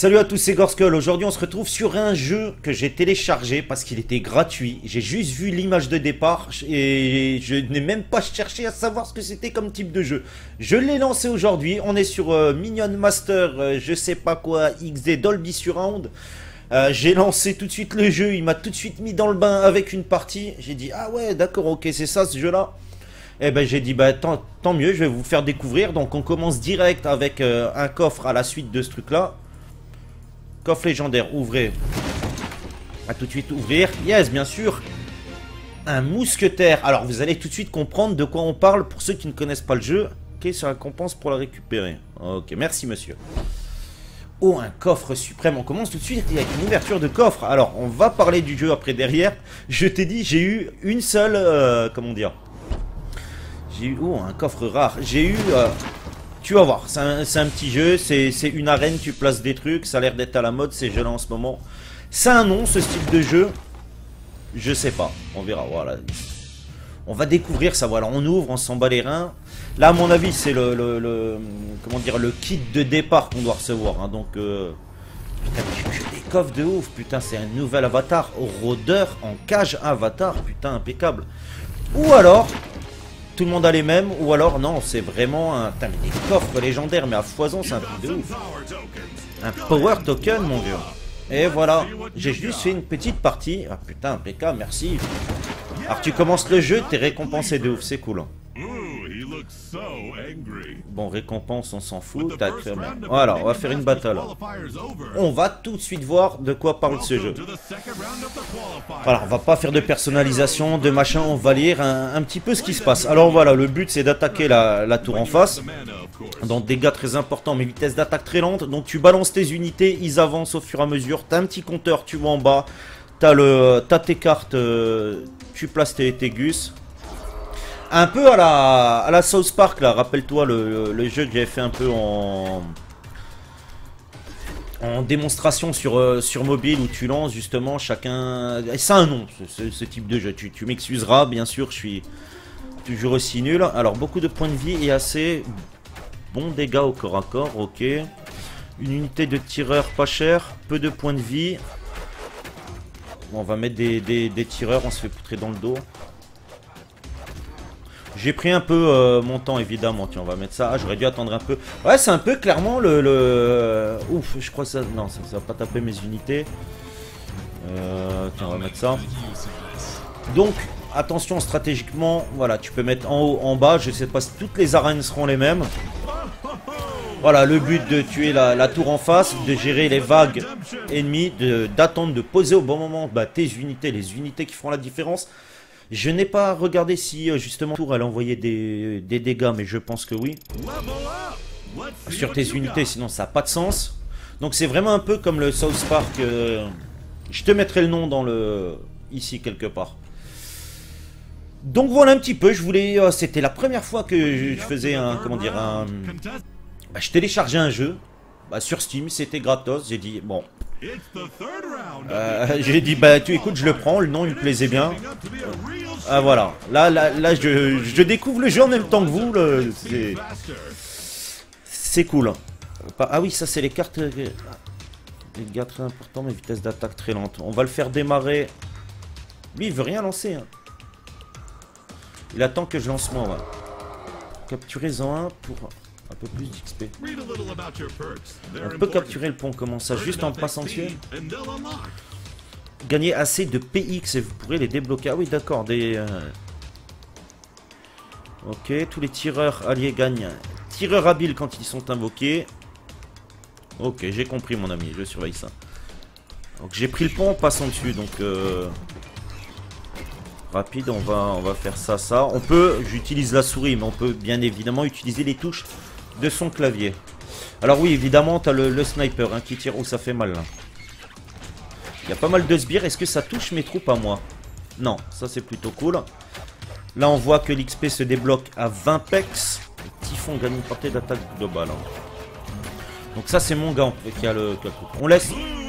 Salut à tous, c'est Gorskull. Aujourd'hui on se retrouve sur un jeu que j'ai téléchargé parce qu'il était gratuit. J'ai juste vu l'image de départ et je n'ai même pas cherché à savoir ce que c'était comme type de jeu. Je l'ai lancé aujourd'hui, on est sur Minion Master, je sais pas quoi, XD Dolby Surround. J'ai lancé tout de suite le jeu, il m'a tout de suite mis dans le bain avec une partie. J'ai dit ah ouais d'accord, ok, c'est ça ce jeu là. Et ben j'ai dit bah tant mieux, je vais vous faire découvrir. Donc on commence direct avec un coffre à la suite de ce truc là. Coffre légendaire, ouvrez. À tout de suite ouvrir. Yes, bien sûr. Un mousquetaire. Alors, vous allez tout de suite comprendre de quoi on parle pour ceux qui ne connaissent pas le jeu. Quelle est la récompense pour la récupérer? Ok, merci monsieur. Oh, un coffre suprême. On commence tout de suite avec une ouverture de coffre. Alors, on va parler du jeu après derrière. Je t'ai dit, j'ai eu une seule... comment dire? J'ai eu... Oh, un coffre rare. J'ai eu... tu vas voir, c'est un petit jeu, c'est une arène, tu places des trucs, ça a l'air d'être à la mode ces jeux-là en ce moment. C'est un nom, ce style de jeu. Je sais pas, on verra, voilà. On va découvrir ça, voilà, on ouvre, on s'en bat les reins. Là, à mon avis, c'est comment dire, le kit de départ qu'on doit recevoir, hein, donc... putain, mais j'ai des coffres de ouf, putain, c'est un nouvel avatar, rôdeur en cage avatar, putain, impeccable. Ou alors... tout le monde a les mêmes, ou alors non, c'est vraiment un... putain, mais des coffres légendaires, mais à foison, c'est un truc de ouf. Un power token, mon vieux. Et voilà, j'ai juste fait une petite partie. Ah putain, impeccable, merci. Alors tu commences le jeu, t'es récompensé de ouf, c'est cool. Bon, récompense, on s'en fout. Voilà, on va faire une battle. On va tout de suite voir de quoi parle ce jeu. Voilà, on va pas faire de personnalisation, de machin, on va lire un petit peu ce qui se passe. Alors voilà, le but c'est d'attaquer la tour en face. Donc dégâts très importants, mais vitesse d'attaque très lente. Donc tu balances tes unités, ils avancent au fur et à mesure. T'as un petit compteur, tu vois en bas. T'as tes cartes, tu places tes gus. Un peu à la South Park là, rappelle-toi le jeu que j'avais fait un peu en démonstration sur mobile où tu lances justement chacun... C'est un nom ce type de jeu, tu m'excuseras bien sûr, je suis toujours aussi nul. Alors beaucoup de points de vie et assez bons dégâts au corps à corps, ok. Une unité de tireur pas cher, peu de points de vie. Bon, on va mettre des tireurs, on se fait poutrer dans le dos. J'ai pris un peu mon temps évidemment, tiens on va mettre ça, ah, j'aurais dû attendre un peu. Ouais c'est un peu clairement Ouf, je crois que ça... non, ça va pas taper mes unités. Tiens on va mettre ça. Donc, attention stratégiquement, voilà, tu peux mettre en haut, en bas, je sais pas si toutes les arènes seront les mêmes. Voilà, le but de tuer la tour en face, de gérer les vagues ennemies, d'attendre de poser au bon moment tes unités, les unités qui feront la différence. Je n'ai pas regardé si justement tour elle envoyait des dégâts, mais je pense que oui. Sur tes unités, sinon ça n'a pas de sens. Donc c'est vraiment un peu comme le South Park. Je te mettrai le nom dans ici quelque part. Donc voilà un petit peu, je voulais... c'était la première fois que je faisais un... comment dire je téléchargeais un jeu. Sur Steam, c'était gratos, j'ai dit bon... j'ai dit bah tu écoutes, je le prends, le nom il me plaisait bien. Ah voilà, là je découvre le jeu en même temps que vous, c'est cool. Ah oui, ça c'est les cartes. Les gars très importants, mais vitesse d'attaque très lente. On va le faire démarrer. Lui il veut rien lancer, hein. Il attend que je lance moi, ouais. Capturez-en un pour un peu plus d'XP. On peut capturer le pont, comment ça? Juste en passant dessus. Gagner assez de PX et vous pourrez les débloquer. Ah oui d'accord, ok, tous les tireurs alliés gagnent. Tireurs habiles quand ils sont invoqués. Ok, j'ai compris mon ami, je surveille ça. Donc j'ai pris le pont en passant dessus, donc... rapide, on va faire ça. On peut, j'utilise la souris, mais on peut bien évidemment utiliser les touches de son clavier. Alors oui, évidemment, tu as le sniper qui tire. Oh, ça fait mal là. Il y a pas mal de sbires. Est-ce que ça touche mes troupes à moi? Non, ça c'est plutôt cool. Là, on voit que l'XP se débloque à 20 pex. Typhon gagne une portée d'attaque globale. Donc ça, c'est mon gant qui a le truc. On laisse.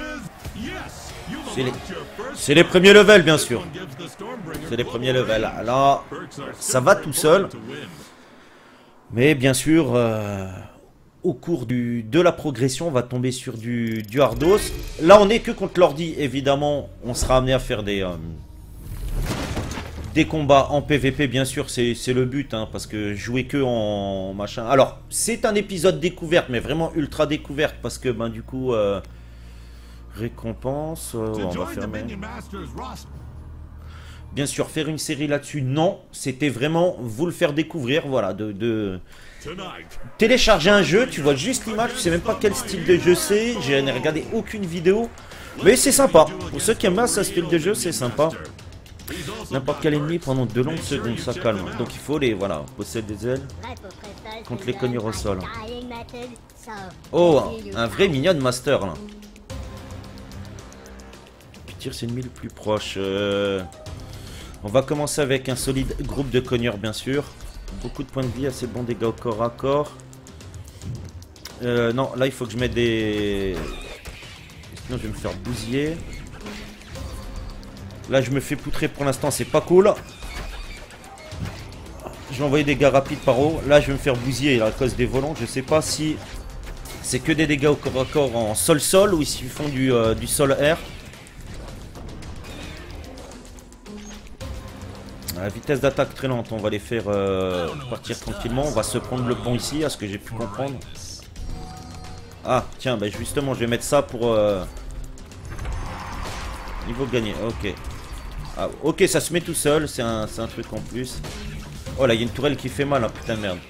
C'est les premiers levels, bien sûr. C'est les premiers levels. Là, ça va tout seul. Mais bien sûr, au cours de la progression, on va tomber sur du hardos. Là, on est que contre l'ordi, évidemment. On sera amené à faire des combats en PVP, bien sûr, c'est le but, hein, parce que jouer que en machin. Alors, c'est un épisode découverte, mais vraiment ultra découverte, parce que, ben, du coup, récompense, on va fermer. Bien sûr, faire une série là-dessus, non. C'était vraiment vous le faire découvrir, voilà, de télécharger un jeu, tu vois juste l'image, tu sais même pas quel style de jeu c'est, j'ai regardé aucune vidéo, mais c'est sympa. Pour ceux qui aiment bien ce style de jeu, c'est sympa. N'importe quel ennemi pendant de longues secondes, ça calme. Donc il faut les, voilà, posséder des ailes contre les cognures au sol. Oh, un vrai minion master là. Puis tire c'est l'ennemi le plus proche. On va commencer avec un solide groupe de cogneurs, bien sûr. Beaucoup de points de vie, assez bon dégâts au corps à corps. Non, là il faut que je mette des... Sinon je vais me faire bousiller. Là je me fais poutrer pour l'instant, c'est pas cool. Je vais envoyer des dégâts rapides par haut. Là je vais me faire bousiller à cause des volants. Je sais pas si c'est que des dégâts au corps à corps en sol-sol ou s'ils font du sol-air. La vitesse d'attaque très lente, on va les faire partir tranquillement. On va se prendre le pont ici, à ce que j'ai pu comprendre. Ah, tiens, bah justement, je vais mettre ça pour... Niveau gagné, ok. Ah, ok, ça se met tout seul, c'est un truc en plus. Oh là, il y a une tourelle qui fait mal, hein, putain de merde.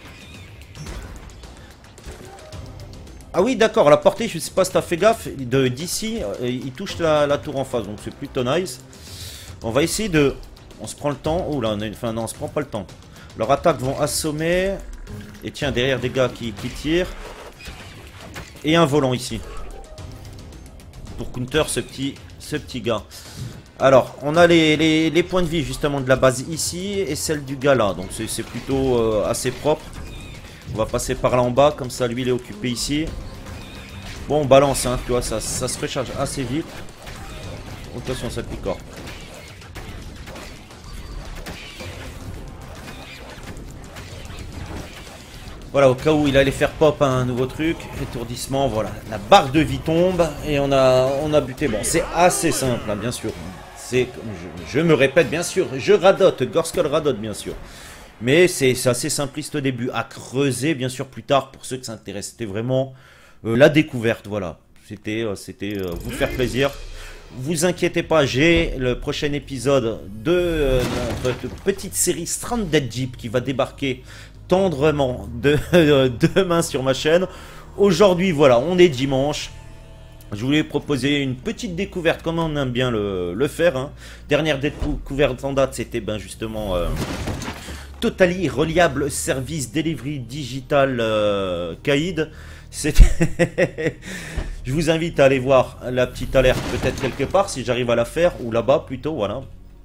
Ah oui, d'accord, la portée, je sais pas si t'as fait gaffe, d'ici, il touche la tour en face, donc c'est plutôt nice. On va essayer de... On se prend le temps. Oh là, enfin non, on se prend pas le temps. Leurs attaques vont assommer. Et tiens, derrière des gars qui tirent. Et un volant ici. Pour counter ce petit gars. Alors, on a les points de vie justement de la base ici. Et celle du gars là. Donc c'est plutôt assez propre. On va passer par là en bas. Comme ça, lui, il est occupé ici. Bon, on balance, hein, tu vois, ça se recharge assez vite. Attention, ça picore. Voilà, au cas où il allait faire pop un nouveau truc, étourdissement, voilà. La barre de vie tombe et on a buté. Bon, c'est assez simple, hein, bien sûr. C'est, je me répète, bien sûr, je radote, Gorskull radote, bien sûr. Mais c'est assez simpliste au début. À creuser, bien sûr, plus tard, pour ceux qui s'intéressent. C'était vraiment la découverte, voilà. C'était vous faire plaisir. Vous inquiétez pas, j'ai le prochain épisode de notre petite série Stranded Jeep qui va débarquer tendrement demain sur ma chaîne. Aujourd'hui, voilà, on est dimanche. Je voulais proposer une petite découverte, comme on aime bien le faire. Hein. Dernière découverte en date, c'était ben justement Totally Reliable Service Delivery Digital Kaïd. Je vous invite à aller voir la petite alerte peut-être quelque part si j'arrive à la faire, ou là-bas plutôt, voilà.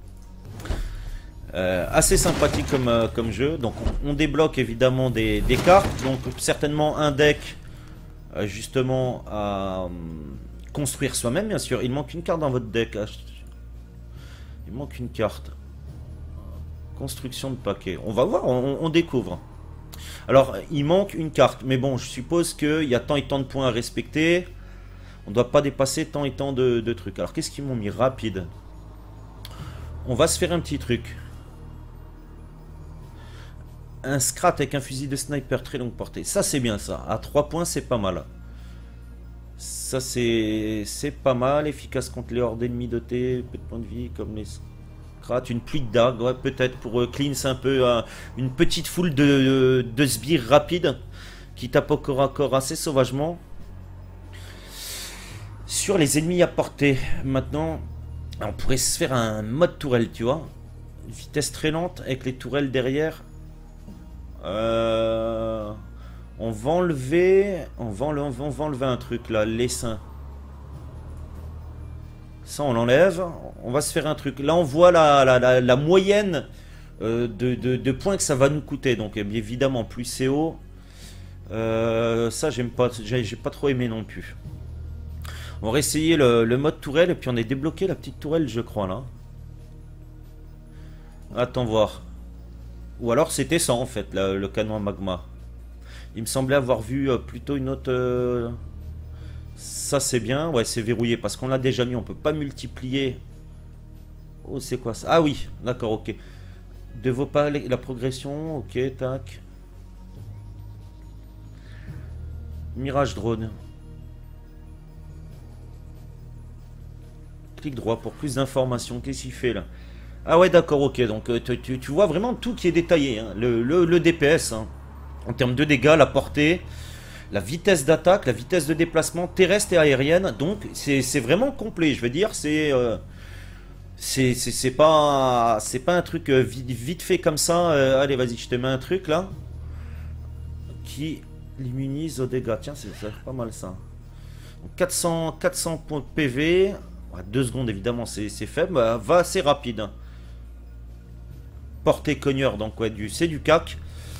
Assez sympathique comme jeu. Donc on débloque évidemment des cartes. Donc certainement un deck justement à construire soi-même, bien sûr. Il manque une carte dans votre deck. Il manque une carte. Construction de paquet. On va voir, on découvre. Alors il manque une carte. Mais bon, je suppose qu'il y a tant et tant de points à respecter. On ne doit pas dépasser tant et tant de trucs. Alors qu'est-ce qu'ils m'ont mis? Rapide. On va se faire un petit truc. Un scrat avec un fusil de sniper très longue portée. Ça c'est bien ça. À 3 points c'est pas mal. Ça c'est pas mal. Efficace contre les hordes ennemies dotées. Peu de points de vie comme les scrats. Une pluie de dagues. Ouais, peut-être pour cleanse un peu une petite foule de sbires rapides. Qui tapent au corps à corps assez sauvagement. Sur les ennemis à portée. Maintenant on pourrait se faire un mode tourelle, tu vois. Une vitesse très lente avec les tourelles derrière. On va enlever un truc là, l'essaim. Ça on l'enlève. On va se faire un truc. Là on voit la moyenne de points que ça va nous coûter. Donc évidemment plus c'est haut. Ça j'aime pas, j'ai pas trop aimé non plus. On va essayer le mode tourelle et puis on est débloqué la petite tourelle je crois là. Attends voir. Ou alors c'était ça en fait, le canon à magma. Il me semblait avoir vu plutôt une autre... Ça c'est bien, ouais c'est verrouillé parce qu'on l'a déjà mis, on peut pas multiplier. Oh c'est quoi ça? Ah oui, d'accord, ok. De vos pas la progression, ok, tac. Mirage drone. Clic droit pour plus d'informations, qu'est-ce qu'il fait là? Ah ouais d'accord, ok, donc tu vois vraiment tout qui est détaillé, hein. Le DPS, hein. En termes de dégâts, la portée, la vitesse d'attaque, la vitesse de déplacement terrestre et aérienne, donc c'est vraiment complet, je veux dire, c'est pas un truc vite fait comme ça, allez vas-y je te mets un truc là, qui l'immunise aux dégâts, tiens c'est pas mal ça. Donc, 400 points de PV, 2 secondes évidemment c'est faible, va assez rapide. Portée cogneur, donc ouais, c'est du cac.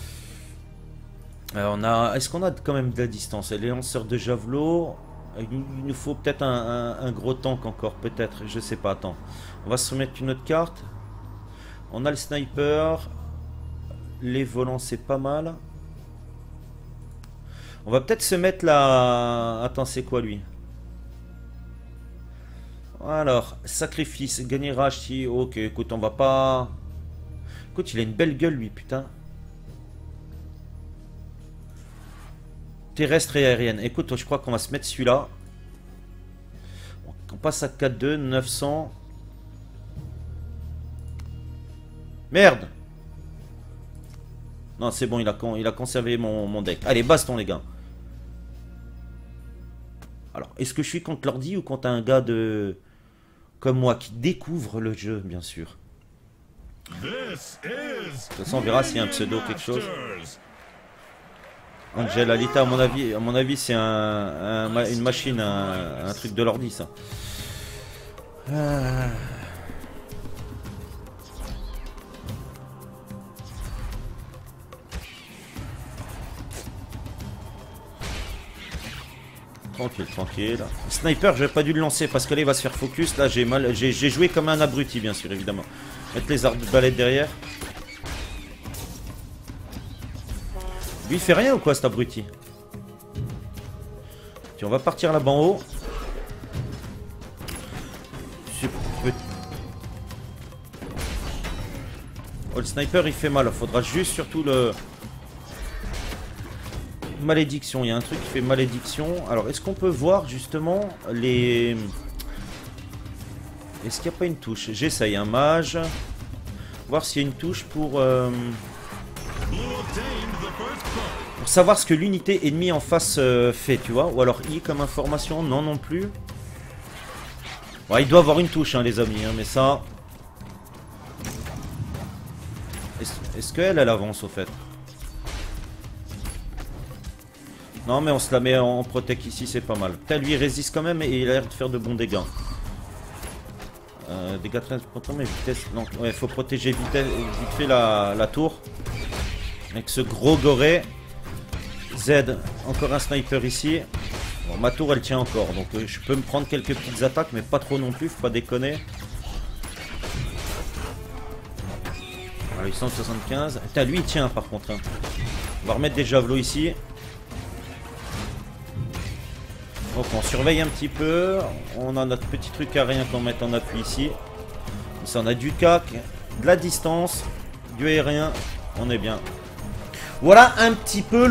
Est-ce qu'on a quand même de la distance? Les lanceurs de javelot, il nous faut peut-être un gros tank encore, peut-être, je sais pas, attends. On va se remettre une autre carte. On a le sniper. Les volants, c'est pas mal. On va peut-être se mettre là... Attends, c'est quoi lui? Alors, sacrifice, gagner rage si... Ok, écoute, on va pas... Écoute, il a une belle gueule lui, putain. Terrestre et aérienne. Écoute, je crois qu'on va se mettre celui-là. On passe à 4-2, 900. Merde! Non, c'est bon, il a conservé mon deck. Allez, baston, les gars. Alors, est-ce que je suis contre l'ordi ou contre un gars comme moi qui découvre le jeu, bien sûr. De toute façon, on verra s'il y a un pseudo quelque chose. Angel Alita, à mon avis, c'est une machine, un truc de l'ordi, ça. Tranquille, tranquille. Sniper, j'aurais pas dû le lancer parce que là, il va se faire focus. Là, j'ai joué comme un abruti, bien sûr, évidemment. Mettre les arbalètes derrière. Lui, il fait rien ou quoi, cet abruti? Tiens, on va partir là-bas en haut. Oh, le sniper, il fait mal. Faudra juste surtout le... Malédiction, il y a un truc qui fait malédiction. Alors, est-ce qu'on peut voir justement les... Est-ce qu'il n'y a pas une touche? J'essaye un mage. Voir s'il y a une touche pour savoir ce que l'unité ennemie en face fait, tu vois. Ou alors I comme information, non non plus. Ouais, il doit avoir une touche, hein, les amis, hein, mais ça... Est-ce qu'elle avance au fait? Non, mais on se la met en protect ici, c'est pas mal. Putain, lui il résiste quand même et il a l'air de faire de bons dégâts. Dégâts très importants, mais vitesse. Non, ouais, faut protéger vite fait la tour. Avec ce gros goré. Z, encore un sniper ici. Bon, ma tour elle tient encore, donc je peux me prendre quelques petites attaques, mais pas trop non plus, faut pas déconner. Voilà, 875. Putain, lui il tient par contre. Hein. On va remettre des javelots ici. Donc on surveille un petit peu. On a notre petit truc aérien qu'on met en appui ici. Ça, on a du cac, de la distance, du aérien. On est bien. Voilà un petit peu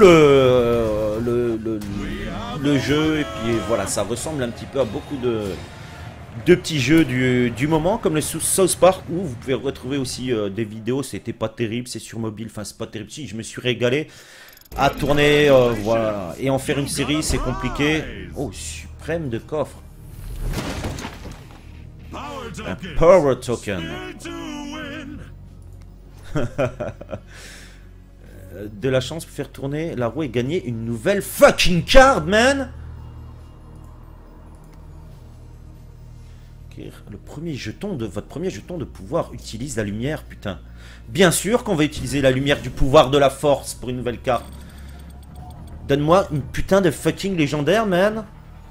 le jeu. Et puis voilà, ça ressemble un petit peu à beaucoup de petits jeux du moment, comme le South Park, où vous pouvez retrouver aussi des vidéos. C'était pas terrible, c'est sur mobile. Enfin, c'est pas terrible. Si, je me suis régalé à tourner, voilà, et en faire une série, c'est compliqué. Oh, suprême de coffre. Un power token. De la chance pour faire tourner la roue et gagner une nouvelle fucking card, man. Le premier jeton de votre premier jeton de pouvoir utilise la lumière, putain. Bien sûr qu'on va utiliser la lumière du pouvoir de la force pour une nouvelle carte. Donne-moi une putain de fucking légendaire, man.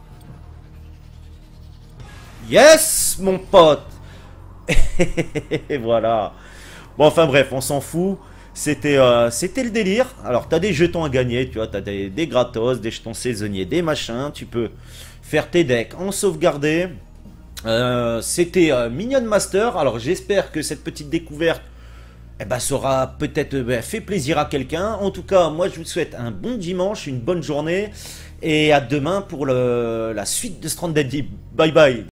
Yes, mon pote. Et voilà. Bon, enfin bref, on s'en fout. C'était le délire. Alors, t'as des jetons à gagner, tu vois, t'as des gratos, des jetons saisonniers, des machins. Tu peux faire tes decks en sauvegardé. C'était Minion Master. Alors, j'espère que cette petite découverte sera peut-être fait plaisir à quelqu'un. En tout cas, moi, je vous souhaite un bon dimanche, une bonne journée. Et à demain pour la suite de Stranded Deep. Bye bye.